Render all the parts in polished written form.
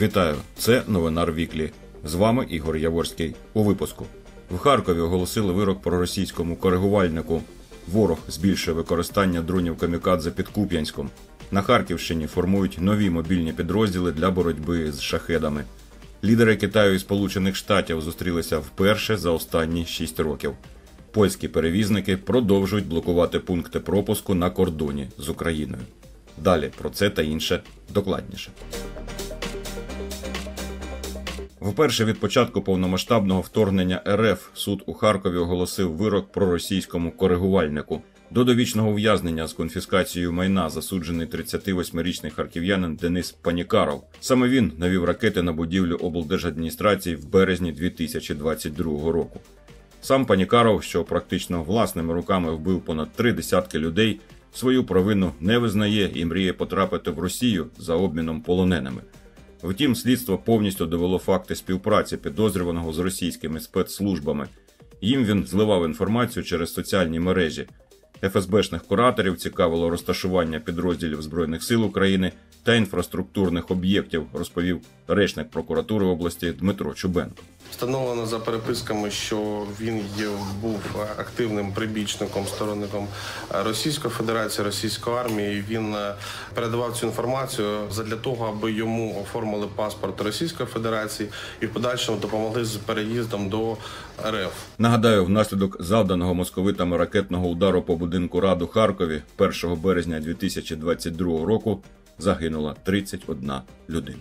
Вітаю, це Новинар Віклі. З вами Ігор Яворський. У випуску. В Харкові оголосили вирок проросійському коригувальнику. Ворог збільшує використання дронів камікадзе під Куп'янськом. На Харківщині формують нові мобільні підрозділи для боротьби з шахедами. Лідери Китаю і Сполучених Штатів зустрілися вперше за останні 6 років. Польські перевізники продовжують блокувати пункти пропуску на кордоні з Україною. Далі про це та інше докладніше. Вперше від початку повномасштабного вторгнення РФ суд у Харкові оголосив вирок проросійському коригувальнику. До довічного ув'язнення з конфіскацією майна засуджений 38-річний харків'янин Денис Панікаров. Саме він навів ракети на будівлю облдержадміністрації в березні 2022 року. Сам Панікаров, що практично власними руками вбив понад 3 десятки людей, свою провину не визнає і мріє потрапити в Росію за обміном полоненими. Втім, слідство повністю довело факти співпраці підозрюваного з російськими спецслужбами. Їм він зливав інформацію через соціальні мережі. ФСБшних кураторів цікавило розташування підрозділів Збройних сил України та інфраструктурних об'єктів, розповів речник прокуратури області Дмитро Чубенко. Встановлено за переписками, що він був активним прибічником, сторонником Російської Федерації, Російської армії. Він передавав цю інформацію задля того, аби йому оформили паспорт Російської Федерації і в подальшому допомогли з переїздом до РФ. Нагадаю, внаслідок завданого московитами ракетного удару по будинку Рад у Харкові 1 березня 2022 року загинула 31 людина.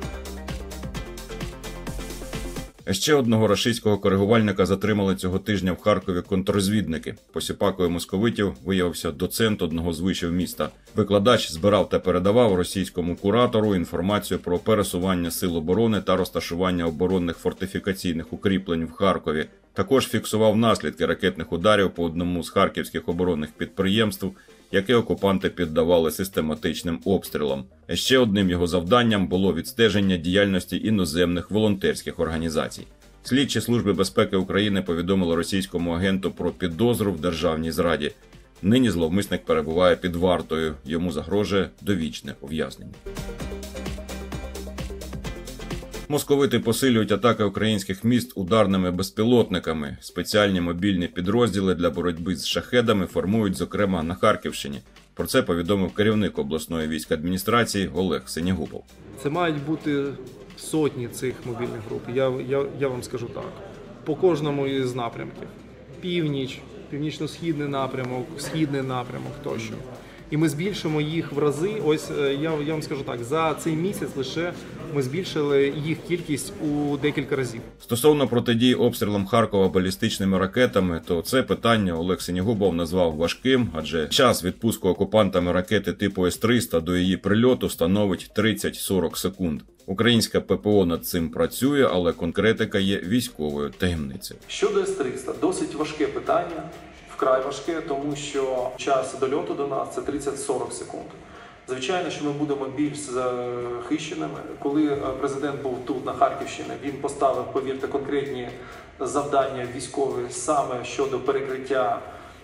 Ще одного рашистського коригувальника затримали цього тижня в Харкові контррозвідники. Посіпакою московитів виявився доцент одного з вишів міста. Викладач збирав та передавав російському куратору інформацію про пересування сил оборони та розташування оборонних фортифікаційних укріплень в Харкові. Також фіксував наслідки ракетних ударів по одному з харківських оборонних підприємств, яке окупанти піддавали систематичним обстрілам. Ще одним його завданням було відстеження діяльності іноземних волонтерських організацій. Слідчі Служби безпеки України повідомили російському агенту про підозру в державній зраді. Нині зловмисник перебуває під вартою, йому загрожує довічне ув'язнення. Московити посилюють атаки українських міст ударними безпілотниками. Спеціальні мобільні підрозділи для боротьби з шахедами формують, зокрема, на Харківщині. Про це повідомив керівник обласної військадміністрації Олег Синягубов. Це мають бути сотні цих мобільних груп. Я вам скажу так. По кожному із напрямків. Північ, північно-східний напрямок, східний напрямок тощо. І ми збільшимо їх в рази. Ось я вам скажу так, за цей місяць лише ми збільшили їх кількість у декілька разів. Стосовно протидії обстрілам Харкова балістичними ракетами, то це питання Олег Синягубов назвав важким, адже час відпуску окупантами ракети типу С-300 до її прильоту становить 30-40 секунд. Українська ППО над цим працює, але конкретика є військовою таємницею. Щодо С-300, досить важке питання. Вкрай важке, тому що час дольоту до нас – це 30-40 секунд. Звичайно, що ми будемо більш захищеними. Коли президент був тут, на Харківщині, він поставив, повірте, конкретні завдання військові саме щодо перекриття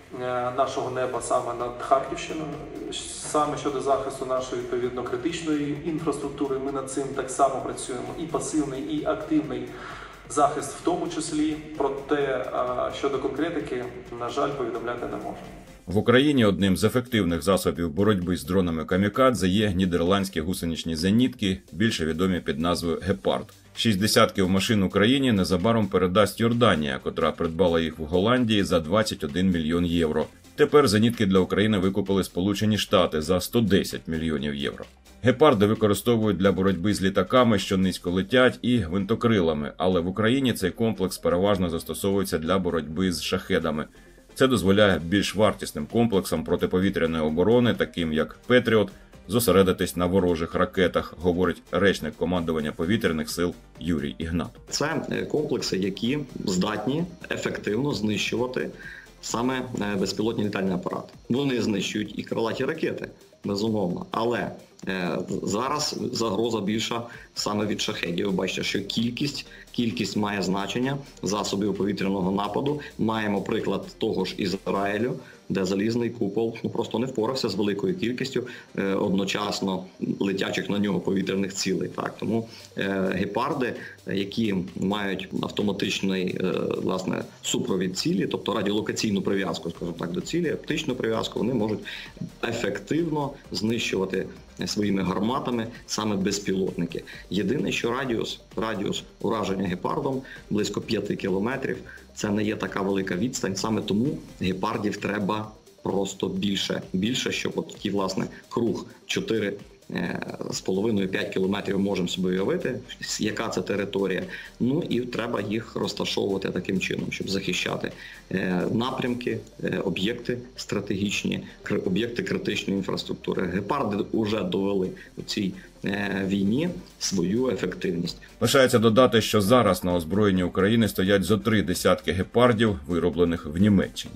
нашого неба саме над Харківщиною, саме щодо захисту нашої, відповідно, критичної інфраструктури. Ми над цим так само працюємо. І пасивний, і активний захист в тому числі, проте щодо конкретики, на жаль, повідомляти не можу. В Україні одним з ефективних засобів боротьби з дронами камікадзе є нідерландські гусеничні зенітки, більше відомі під назвою «Гепард». 6 десятків машин Україні незабаром передасть Йорданія, котра придбала їх в Голландії за 21 мільйон євро. Тепер зенітки для України викупили Сполучені Штати за 110 мільйонів євро. Гепарди використовують для боротьби з літаками, що низько летять, і гвинтокрилами, але в Україні цей комплекс переважно застосовується для боротьби з шахедами. Це дозволяє більш вартісним комплексам протиповітряної оборони, таким як «Петріот», зосередитись на ворожих ракетах, говорить речник командування повітряних сил Юрій Ігнат. Це комплекси, які здатні ефективно знищувати саме безпілотні літальні апарати. Вони знищують і крилаті ракети, безумовно, але зараз загроза більша саме від шахедів. Ви бачите, що кількість має значення засобів повітряного нападу. Маємо приклад того ж Ізраїлю, де залізний купол просто не впорався з великою кількістю одночасно летячих на нього повітряних цілей. Так, тому гепарди, які мають автоматичний власне супровід цілі, тобто радіолокаційну прив'язку, скажімо так, до цілі, оптичну прив'язку, вони можуть ефективно знищувати своїми гарматами саме безпілотники. Єдине, що радіус ураження гепардом близько 5 кілометрів, це не є така велика відстань, саме тому гепардів треба просто більше, щоб от такий, власне, круг 4,5-5 кілометрів можемо собі уявити, яка це територія. Ну і треба їх розташовувати таким чином, щоб захищати напрямки, об'єкти стратегічні, об'єкти критичної інфраструктури. Гепарди вже довели у цій війні свою ефективність. Лишається додати, що зараз на озброєнні України стоять зо 3 десятки гепардів, вироблених в Німеччині.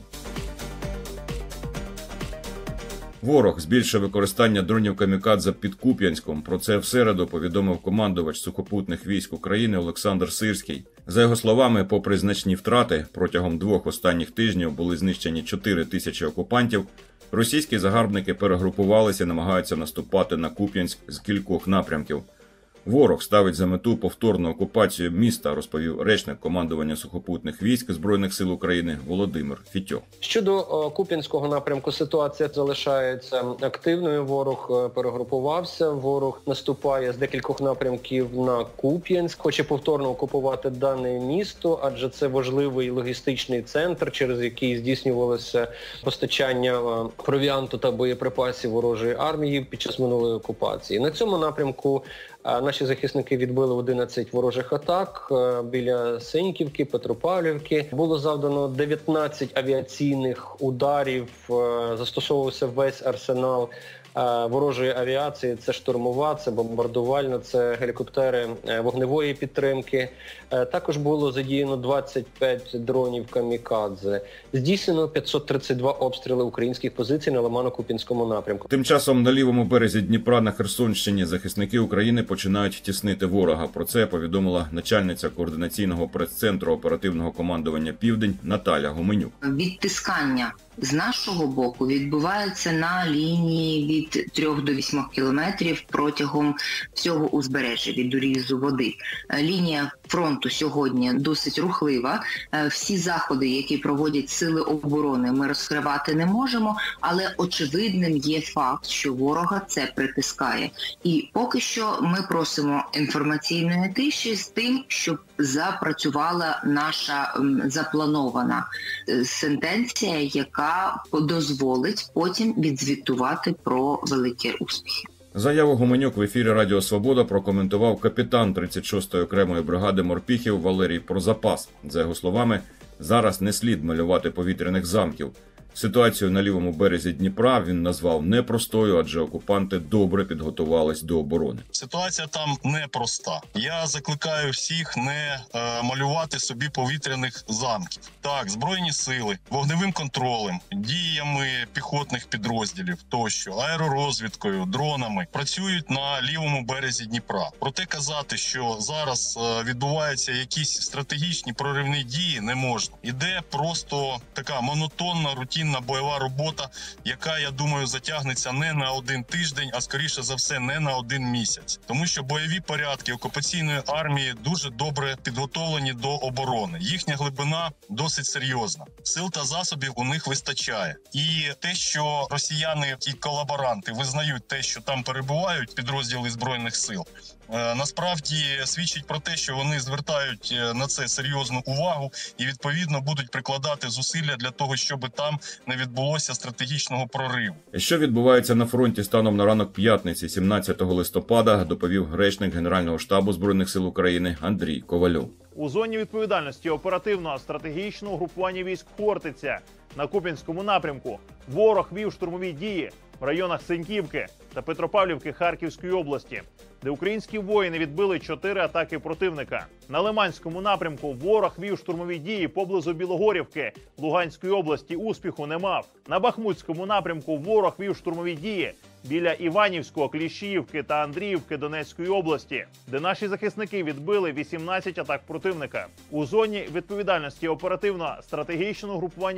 Ворог збільшив використання дронів «Камікадзе» під Куп'янськом. Про це в середу повідомив командувач сухопутних військ України Олександр Сирський. За його словами, попри значні втрати, протягом 2 останніх тижнів були знищені 4 тисячі окупантів, російські загарбники перегрупувалися і намагаються наступати на Куп'янськ з кількох напрямків. Ворог ставить за мету повторну окупацію міста, розповів речник командування сухопутних військ Збройних сил України Володимир Фітьо. Щодо Куп'янського напрямку, ситуація залишається активною. Ворог перегрупувався, ворог наступає з декількох напрямків на Куп'янськ, хоче повторно окупувати дане місто, адже це важливий логістичний центр, через який здійснювалося постачання провіанту та боєприпасів ворожої армії під час минулої окупації. На цьому напрямку наші захисники відбили 11 ворожих атак біля Синьківки, Петропавлівки. Було завдано 19 авіаційних ударів, застосовувався весь арсенал ворожої авіації. Це штурмова, це бомбардувальна, це гелікоптери вогневої підтримки. Також було задіяно 25 дронів «Камікадзе». Здійснено 532 обстріли українських позицій на Лимано-Куп'янському напрямку. Тим часом на лівому березі Дніпра на Херсонщині захисники України починають тіснити ворога. Про це повідомила начальниця координаційного прес-центру оперативного командування «Південь» Наталя Гуменюк. Відтискання з нашого боку відбувається на лінії від 3 до 8 кілометрів протягом всього узбережжя від урізу води. Лінія фронту сьогодні досить рухлива. Всі заходи, які проводять сили оборони, ми розкривати не можемо, але очевидним є факт, що ворога це притискає. І поки що ми просимо інформаційної тиші з тим, щоб запрацювала наша запланована сентенція, яка дозволить потім відзвітувати про великі успіхи. Заяву Гуменюк в ефірі Радіо Свобода прокоментував капітан 36-ї окремої бригади морпіхів Валерій Прозапас. За його словами, зараз не слід малювати повітряних замків. Ситуацію на лівому березі Дніпра він назвав непростою, адже окупанти добре підготувались до оборони. Ситуація там непроста. Я закликаю всіх не малювати собі повітряних замків. Так, Збройні сили, вогневим контролем, діями піхотних підрозділів тощо, аеророзвідкою, дронами працюють на лівому березі Дніпра. Проте казати, що зараз відбуваються якісь стратегічні проривні дії, не можна. Іде просто така монотонна, рутинна бойова робота, яка, я думаю, затягнеться не на 1 тиждень, а скоріше за все не на 1 місяць. Тому що бойові порядки окупаційної армії дуже добре підготовлені до оборони. Їхня глибина досить серйозна. Сил та засобів у них вистачає. І те, що росіяни і колаборанти визнають те, що там перебувають підрозділи Збройних сил, насправді свідчить про те, що вони звертають на це серйозну увагу і, відповідно, будуть прикладати зусилля для того, щоб там не відбулося стратегічного прориву. Що відбувається на фронті станом на ранок п'ятниці, 17 листопада, доповів речник Генерального штабу Збройних сил України Андрій Ковальов. У зоні відповідальності оперативного стратегічного угрупування військ «Хортиця» на Куп'янському напрямку ворог вів штурмові дії в районах Синьківки та Петропавлівки Харківської області, де українські воїни відбили 4 атаки противника. На Лиманському напрямку ворог вів штурмові дії поблизу Білогорівки Луганської області, успіху не мав. На Бахмутському напрямку ворог вів штурмові дії біля Іванівського, Кліщіївки та Андріївки Донецької області, де наші захисники відбили 18 атак противника. У зоні відповідальності оперативно-стратегічного групування військ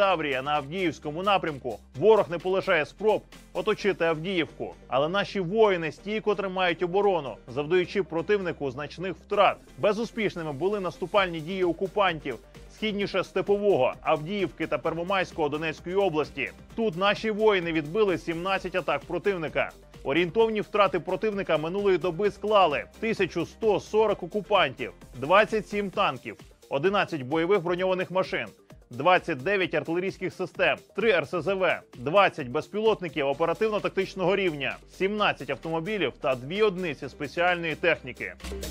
Таврія на Авдіївському напрямку ворог не полишає спроб оточити Авдіївку. Але наші воїни стійко тримають оборону, завдаючи противнику значних втрат. Безуспішними були наступальні дії окупантів східніше Степового, Авдіївки та Первомайського Донецької області. Тут наші воїни відбили 17 атак противника. Орієнтовні втрати противника минулої доби склали 1140 окупантів, 27 танків, 11 бойових броньованих машин, 29 артилерійських систем, 3 РСЗВ, 20 безпілотників оперативно-тактичного рівня, 17 автомобілів та 2 одиниці спеціальної техніки.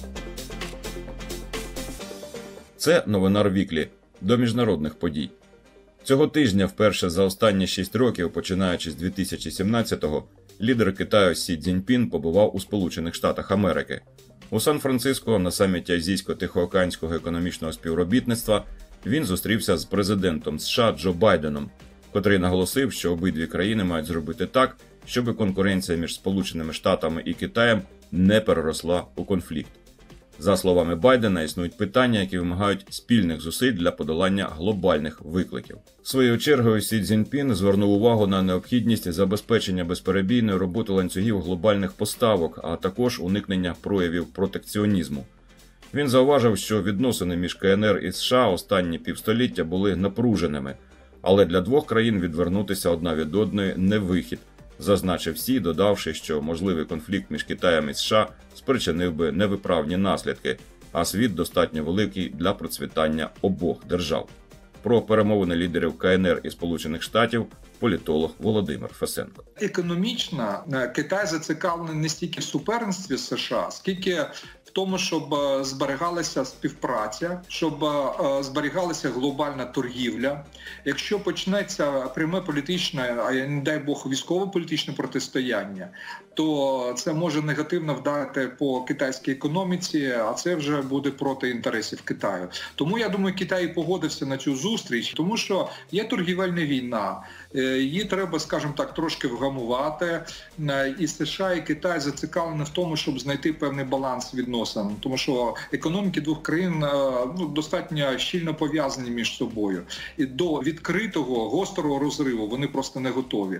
Це новина Віклі. До міжнародних подій. Цього тижня, вперше за останні 6 років, починаючи з 2017-го, лідер Китаю Сі Цзіньпін побував у Сполучених Штатах Америки. У Сан-Франциско на саміті Азійсько-Тихоокеанського економічного співробітництва він зустрівся з президентом США Джо Байденом, котрий наголосив, що обидві країни мають зробити так, щоб конкуренція між Сполученими Штатами і Китаєм не переросла у конфлікт. За словами Байдена, існують питання, які вимагають спільних зусиль для подолання глобальних викликів. Своєю чергою Сі Цзіньпін звернув увагу на необхідність забезпечення безперебійної роботи ланцюгів глобальних поставок, а також уникнення проявів протекціонізму. Він зауважив, що відносини між КНР і США останні півстоліття були напруженими, але для двох країн відвернутися одна від одної не вихід. Зазначив Сі, додавши, що можливий конфлікт між Китаєм і США спричинив би невиправні наслідки, а світ достатньо великий для процвітання обох держав. Про перемовини лідерів КНР і Сполучених Штатів політолог Володимир Фесенко. Економічно Китай зацікавлений не стільки в суперництві з США, скільки в тому, щоб зберігалася співпраця, щоб зберігалася глобальна торгівля. Якщо почнеться пряме політичне, а не дай Бог військово-політичне протистояння, то це може негативно вдарити по китайській економіці, а це вже буде проти інтересів Китаю. Тому, я думаю, Китай погодився на цю зустріч, тому що є торгівельна війна, її треба, скажімо так, трошки вгамувати. І США, і Китай зацікавлені в тому, щоб знайти певний баланс відносин, тому що економіки двох країн достатньо щільно пов'язані між собою. І до відкритого, гострого розриву вони просто не готові.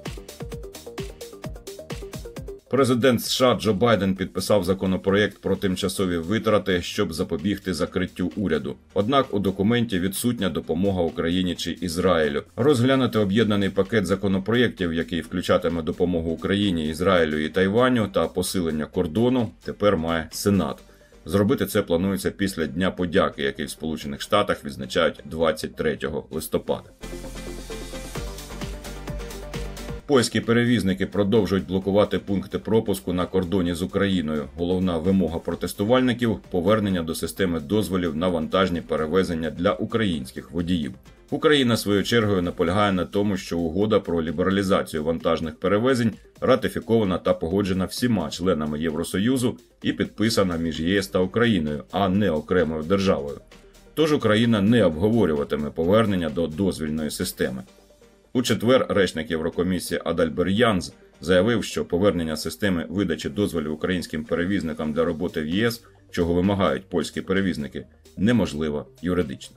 Президент США Джо Байден підписав законопроєкт про тимчасові витрати, щоб запобігти закриттю уряду. Однак у документі відсутня допомога Україні чи Ізраїлю. Розглянути об'єднаний пакет законопроєктів, який включатиме допомогу Україні, Ізраїлю і Тайваню та посилення кордону, тепер має Сенат. Зробити це планується після Дня подяки, який в Сполучених Штатах відзначають 23 листопада. Польські перевізники продовжують блокувати пункти пропуску на кордоні з Україною. Головна вимога протестувальників – повернення до системи дозволів на вантажні перевезення для українських водіїв. Україна, своєю чергою, наполягає на тому, що угода про лібералізацію вантажних перевезень ратифікована та погоджена всіма членами Євросоюзу і підписана між єС та Україною, а не окремою державою. Тож Україна не обговорюватиме повернення до дозвільної системи. У четвер речник Єврокомісії Адальберт Янс заявив, що повернення системи видачі дозволів українським перевізникам для роботи в ЄС, чого вимагають польські перевізники, неможливо юридично.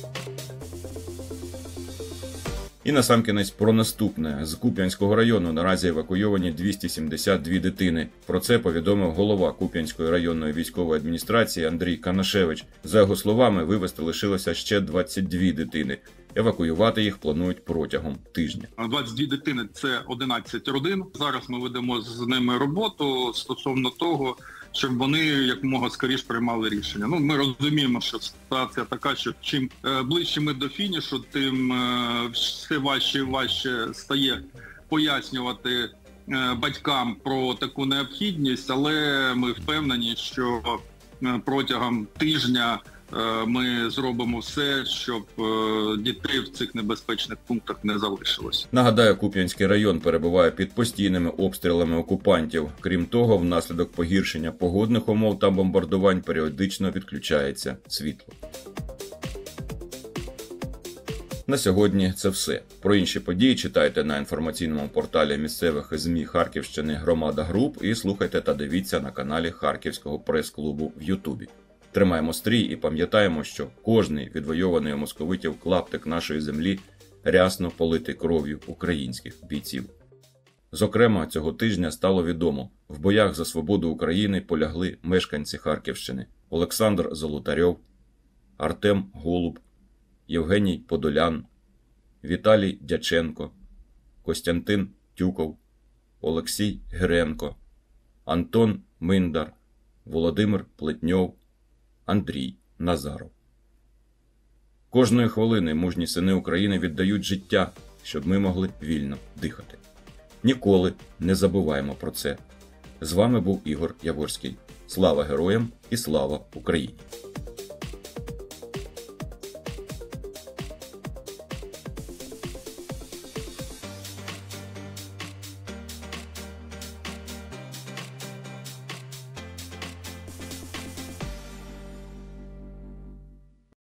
І насамкінець про наступне. З Куп'янського району наразі евакуйовані 272 дитини. Про це повідомив голова Куп'янської районної військової адміністрації Андрій Канашевич. За його словами, вивезти лишилося ще 22 дитини. Евакуювати їх планують протягом тижня. 22 дитини – це 11 родин. Зараз ми ведемо з ними роботу стосовно того, щоб вони якомога скоріше приймали рішення. Ми розуміємо, що ситуація така, що чим ближче ми до фінішу, тим все важче і важче стає пояснювати батькам про таку необхідність, але ми впевнені, що протягом тижня ми зробимо все, щоб дітей в цих небезпечних пунктах не залишилось. Нагадаю, Куп'янський район перебуває під постійними обстрілами окупантів. Крім того, внаслідок погіршення погодних умов та бомбардувань періодично відключається світло. На сьогодні це все. Про інші події читайте на інформаційному порталі місцевих ЗМІ Харківщини «Громада Груп» і слухайте та дивіться на каналі Харківського прес-клубу в Ютубі. Тримаємо стрій і пам'ятаємо, що кожний відвойований у московитів клаптик нашої землі рясно политий кров'ю українських бійців. Зокрема, цього тижня стало відомо, в боях за свободу України полягли мешканці Харківщини Олександр Золотарьов, Артем Голуб, Євгеній Подолян, Віталій Дяченко, Костянтин Тюков, Олексій Геренко, Антон Миндар, Володимир Плетньов, Андрій Назаров. Кожної хвилини мужні сини України віддають життя, щоб ми могли вільно дихати. Ніколи не забуваємо про це. З вами був Ігор Яворський. Слава героям і слава Україні!